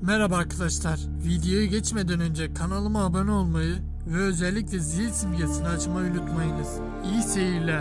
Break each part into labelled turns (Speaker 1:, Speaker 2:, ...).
Speaker 1: Merhaba arkadaşlar. Videoya geçmeden önce kanalıma abone olmayı ve özellikle zil simgesini açmayı unutmayınız. İyi seyirler.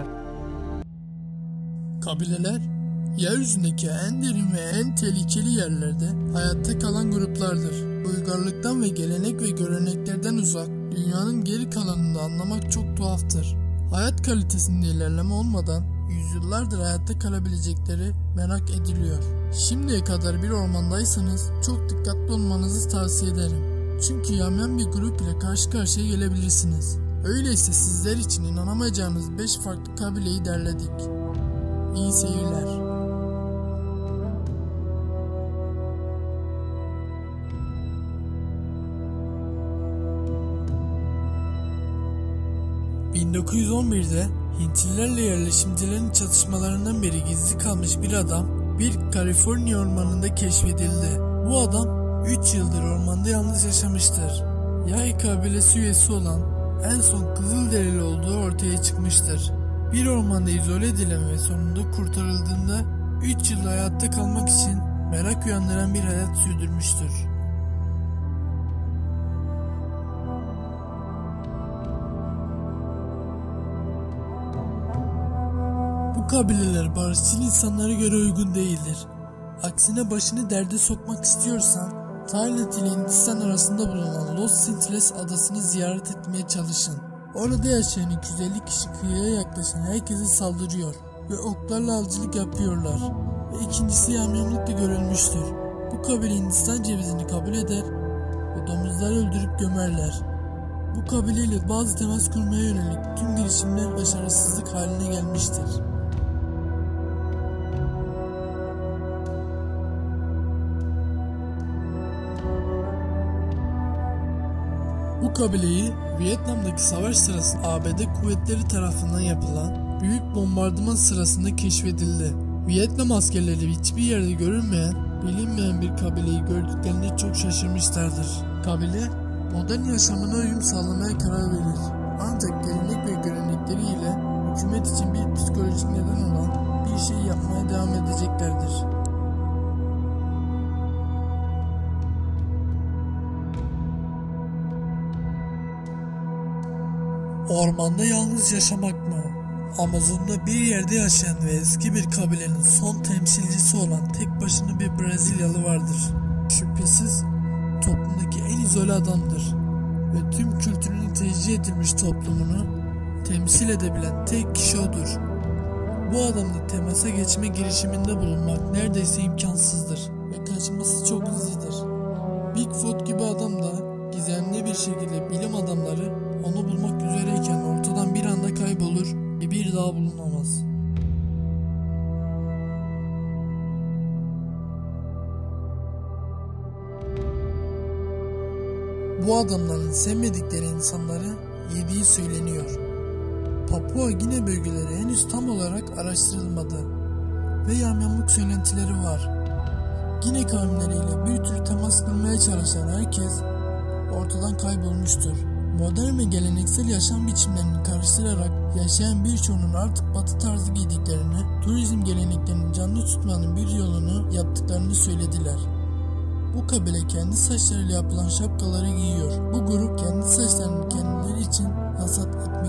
Speaker 1: Kabileler, yeryüzündeki en derin ve en tehlikeli yerlerde hayatta kalan gruplardır. Uygarlıktan ve gelenek ve göreneklerden uzak, dünyanın geri kalanını anlamak çok tuhaftır. Hayat kalitesinde ilerleme olmadan yüzyıllardır hayatta kalabilecekleri merak ediliyor. Şimdiye kadar bir ormandaysanız çok dikkatli olmanızı tavsiye ederim. Çünkü yamyam bir grup ile karşı karşıya gelebilirsiniz. Öyleyse sizler için inanamayacağınız 5 farklı kabileyi derledik. İyi seyirler. ...1911'de Hintlilerle yerleşimcilerin çatışmalarından beri gizli kalmış bir adam bir Kaliforniya ormanında keşfedildi. Bu adam 3 yıldır ormanda yalnız yaşamıştır. Yay kabilesi üyesi olan en son Kızılderili olduğu ortaya çıkmıştır. Bir ormanda izole edilen ve sonunda kurtarıldığında 3 yıl hayatta kalmak için merak uyandıran bir hayat sürdürmüştür. Bu kabileler barışçıl insanlara göre uygun değildir. Aksine başını derde sokmak istiyorsan Tayland ile Hindistan arasında bulunan Los Angeles adasını ziyaret etmeye çalışın. Orada yaşayan 250 kişi kıyıya yaklaşan herkese saldırıyor ve oklarla avcılık yapıyorlar. Ve ikincisi yamyamlıkla görülmüştür. Bu kabile Hindistan cevizini kabul eder ve domuzları öldürüp gömerler. Bu kabileyle bazı temas kurmaya yönelik tüm girişimler başarısızlık haline gelmiştir. Bu kabileyi Vietnam'daki savaş sırasında ABD kuvvetleri tarafından yapılan büyük bombardıman sırasında keşfedildi. Vietnam askerleri hiçbir yerde görülmeyen, bilinmeyen bir kabileyi gördüklerinde çok şaşırmışlardır. Kabile, modern yaşamına uyum sağlamaya karar verir. Ancak gelenek ve görenekleriyle hükümet için bir psikolojik neden olan bir şey yapmaya devam edeceklerdir. Ormanda yalnız yaşamak mı? Amazon'da bir yerde yaşayan ve eski bir kabilenin son temsilcisi olan tek başına bir Brezilyalı vardır. Şüphesiz toplumdaki en izole adamdır ve tüm kültürünü tercih edilmiş toplumunu temsil edebilen tek kişi odur. Bu adamla temasa geçme girişiminde bulunmak neredeyse imkansızdır ve kaçması çok hızlıdır. Bigfoot gibi adam da gizemli bir şekilde bilim adamları onu bulmak üzereyken ortadan bir anda kaybolur ve bir daha bulunamaz. Bu adamların sevmedikleri insanları yediği söyleniyor. Papua Gine bölgeleri henüz tam olarak araştırılmadı ve yamyamlık söylentileri var. Gine kavimleriyle bir tür temas kurmaya çalışan herkes ortadan kaybolmuştur. Modern ve geleneksel yaşam biçimlerini karıştırarak yaşayan birçoğunun artık batı tarzı giydiklerini, turizm geleneklerini canlı tutmanın bir yolunu yaptıklarını söylediler. Bu kabile kendi saçlarıyla yapılan şapkaları giyiyor. Bu grup kendi saçlarını kendileri için hasat etmiş.